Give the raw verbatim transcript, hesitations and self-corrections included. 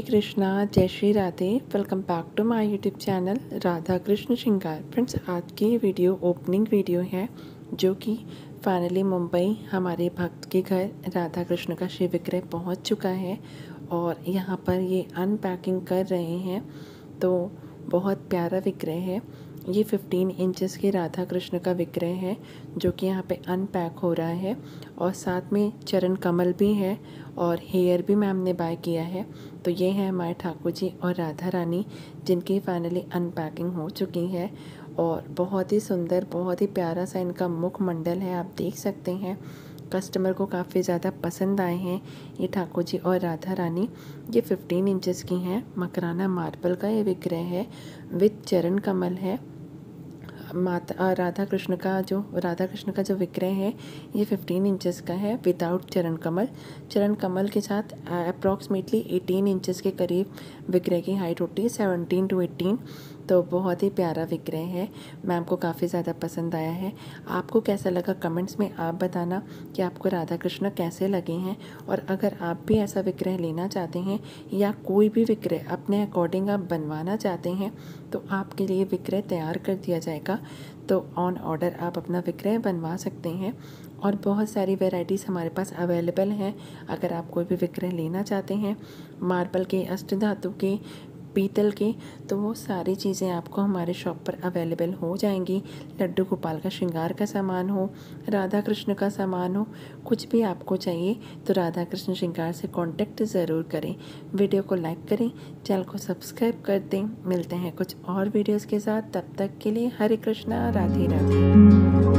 कृष्णा, जय Shri Radhe. Welcome back to my YouTube channel Radha Krishna श्रृंगार। Friends, आज की वीडियो ओपनिंग वीडियो है जो कि फाइनली मुंबई हमारे भक्त के घर राधा कृष्ण का शिव विग्रह पहुंच चुका है और यहाँ पर ये अनपैकिंग कर रहे हैं। तो बहुत प्यारा विग्रह है। ये पंद्रह इंचेस के राधा कृष्ण का विग्रह है जो कि यहाँ पे अनपैक हो रहा है और साथ में चरण कमल भी है और हेयर भी मैम ने बाय किया है। तो ये है हमारे ठाकुर जी और राधा रानी जिनकी फाइनली अनपैकिंग हो चुकी है और बहुत ही सुंदर, बहुत ही प्यारा सा इनका मुख मंडल है, आप देख सकते हैं। कस्टमर को काफ़ी ज़्यादा पसंद आए हैं ये ठाकुर जी और राधा रानी। ये पंद्रह इंचेस की हैं। मकराना मार्बल का ये विग्रह है विद चरण कमल है। माता राधा कृष्ण का जो राधा कृष्ण का जो विग्रह है ये पंद्रह इंचेस का है विदाउट चरण कमल। चरण कमल के साथ अप्रॉक्सीमेटली अठारह इंचेस के करीब विग्रह की हाइट होती है, सत्रह टू अठारह। तो बहुत ही प्यारा विग्रह है, मैम को काफ़ी ज़्यादा पसंद आया है। आपको कैसा लगा कमेंट्स में आप बताना कि आपको राधा कृष्ण कैसे लगे हैं। और अगर आप भी ऐसा विग्रह लेना चाहते हैं या कोई भी विग्रह अपने अकॉर्डिंग आप बनवाना चाहते हैं तो आपके लिए विग्रह तैयार कर दिया जाएगा। तो ऑन ऑर्डर आप अपना विग्रह बनवा सकते हैं और बहुत सारी वैरायटीज़ हमारे पास अवेलेबल हैं। अगर आप कोई भी विग्रह लेना चाहते हैं मार्बल के, अष्टधातु के, पीतल के, तो वो सारी चीज़ें आपको हमारे शॉप पर अवेलेबल हो जाएंगी। लड्डू गोपाल का श्रृंगार का सामान हो, राधा कृष्ण का सामान हो, कुछ भी आपको चाहिए तो राधा कृष्ण श्रृंगार से कांटेक्ट ज़रूर करें। वीडियो को लाइक करें, चैनल को सब्सक्राइब कर दें। मिलते हैं कुछ और वीडियोस के साथ, तब तक के लिए हरे कृष्णा, राधे राधे।